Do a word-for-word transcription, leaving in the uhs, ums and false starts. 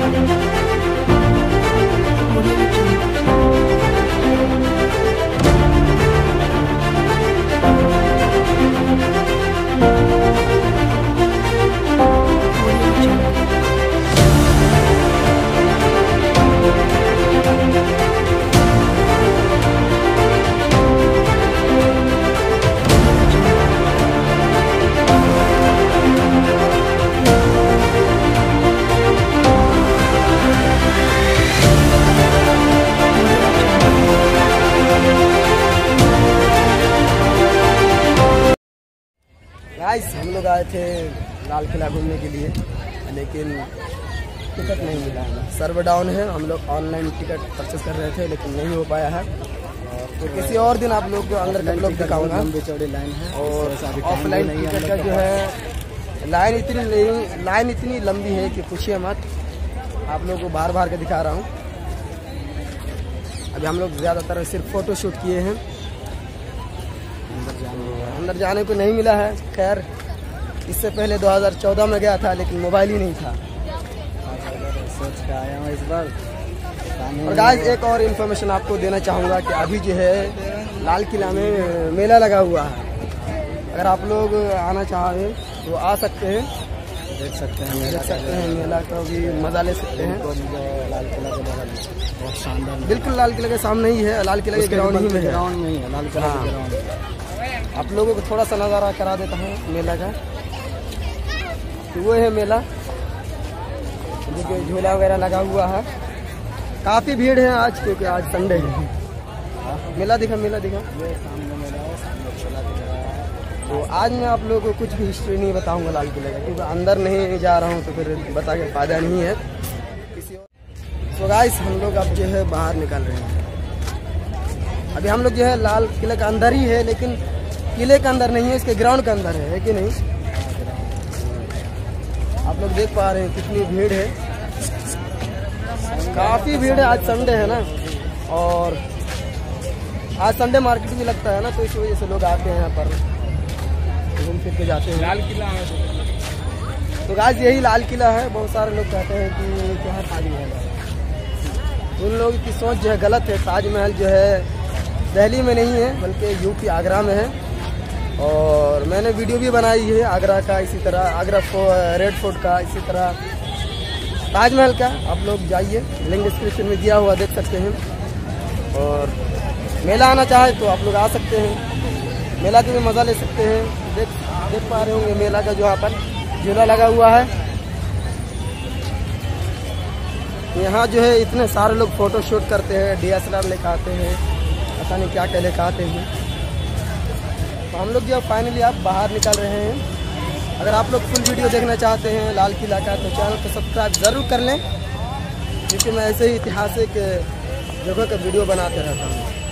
Guys हम लोग आए थे लाल किला घूमने के लिए, लेकिन टिकट नहीं मिला है, सर्वर डाउन है। हम लोग ऑनलाइन टिकट परचेस कर रहे थे लेकिन नहीं हो पाया है। तो किसी और दिन आप लोग को अंदर का लोग दिखाऊंगा। लंबी चौड़ी लाइन है और ऑफलाइन टिकट का जो है लाइन इतनी लाइन इतनी लंबी है कि पूछिए मत। आप लोग को बार बार के दिखा रहा हूँ। अभी हम लोग ज़्यादातर सिर्फ फ़ोटो शूट किए हैं, अंदर जाने को नहीं मिला है। खैर इससे पहले दो हज़ार चौदह में गया था लेकिन मोबाइल ही नहीं था। सोच के आया हूँ इस बार। और गाइस एक और इन्फॉर्मेशन आपको देना चाहूँगा कि अभी जो है लाल किला में मेला लगा हुआ है। अगर आप लोग आना चाहें तो आ सकते हैं, देख सकते हैं देख सकते हैं मेला का भी मज़ा ले सकते हैं। लाल किला के बगल बहुत शानदार, बिल्कुल लाल किला के सामने ही है, लाल किला के ग्राउंड ही में है। ग्राउंड में ही है लाल किला के ग्राउंड। आप लोगों को थोड़ा सा नज़ारा करा देता हूँ मेला का। तो वो है मेला, देखिए झूला वगैरह लगा हुआ है। काफ़ी भीड़ है आज क्योंकि आज संडे है। मेला दिखा मेला दिखा ये सामने मेला है, सामने झूला दिख रहा है। तो आज मैं आप लोगों को कुछ भी हिस्ट्री नहीं बताऊंगा लाल किले का, क्योंकि अंदर नहीं जा रहा हूँ तो फिर बता के फायदा नहीं है किसी और। तो गाइस हम लोग अब जो है बाहर निकल रहे हैं। अभी हम लोग जो है लाल किले का अंदर ही है, लेकिन किले के अंदर नहीं है, इसके ग्राउंड के अंदर है, है कि नहीं? आप लोग देख पा रहे हैं कितनी भीड़ है, काफ़ी भीड़ है। आज संडे है ना, और आज संडे मार्केट भी लगता है ना, तो इस वजह से लोग आते हैं यहाँ पर, घूम फिर के जाते हैं। लाल किला है तो गाइस यही लाल किला है। बहुत सारे लोग कहते हैं कि क्या है ताजमहल है। उन लोगों की सोच जो है गलत है। ताजमहल जो है दिल्ली में नहीं है बल्कि यूपी आगरा में है। और मैंने वीडियो भी बनाई है आगरा का, इसी तरह आगरा फो रेड फोर्ट का, इसी तरह ताजमहल का। आप लोग जाइए, लिंक डिस्क्रिप्शन में दिया हुआ देख सकते हैं। और मेला आना चाहे तो आप लोग आ सकते हैं, मेला के भी मज़ा ले सकते हैं। देख देख पा रहे होंगे मेला का जो यहाँ पर झूला लगा हुआ है। यहाँ जो है इतने सारे लोग फ़ोटो शूट करते हैं, डी एस एल आर लेकर आते हैं, पता नहीं क्या क्या लेकर आते हैं। तो हम लोग जो फाइनली आप बाहर निकल रहे हैं। अगर आप लोग फुल वीडियो देखना चाहते हैं लाल किला का तो चैनल को सब्सक्राइब ज़रूर कर लें, क्योंकि मैं ऐसे ही ऐतिहासिक जगह का वीडियो बनाते रहता हूँ।